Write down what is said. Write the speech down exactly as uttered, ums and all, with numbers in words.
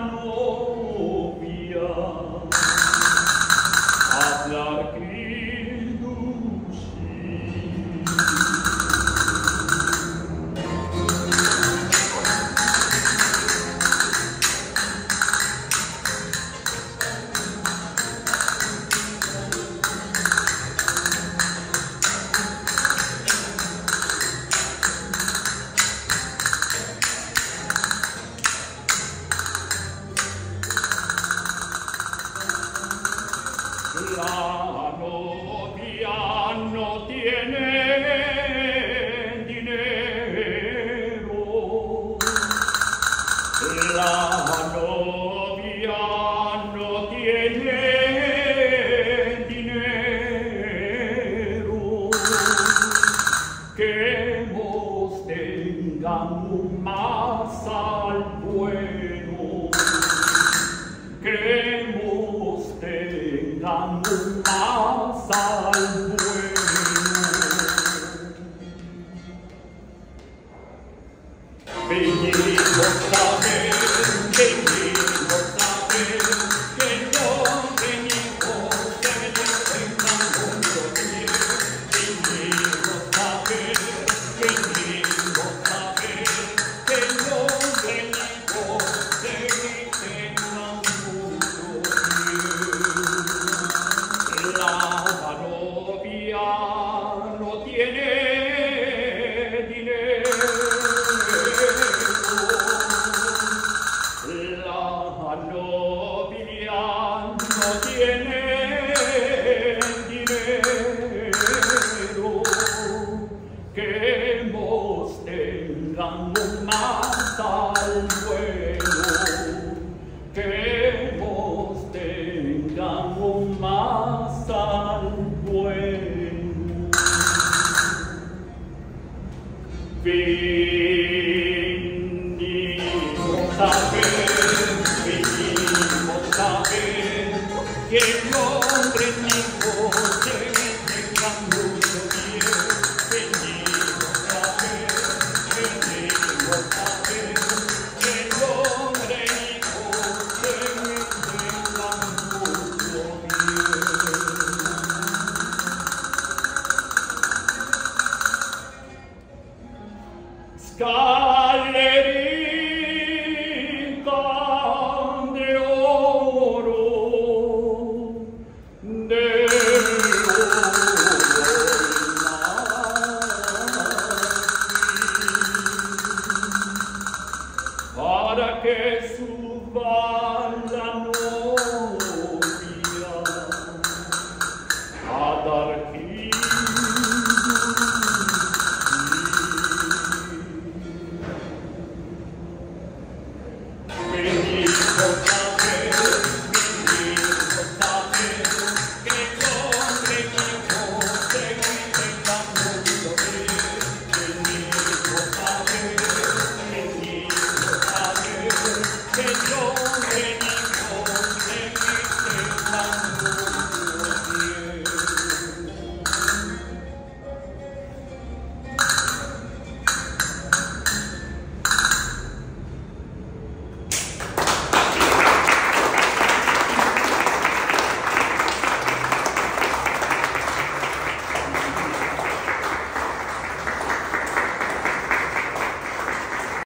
novia hablar que dulce. La novia no tiene dinero. La novia no tiene dinero. Queremos tengamos más al bueno. Queremos tengamos más al bueno. Venimos a ver, venimos a ver, que no venimos de ningún mundo bien. Venimos a ver, venimos a ver, que no venimos de ningún mundo bien. La novia no tiene dinero. La novia no tiene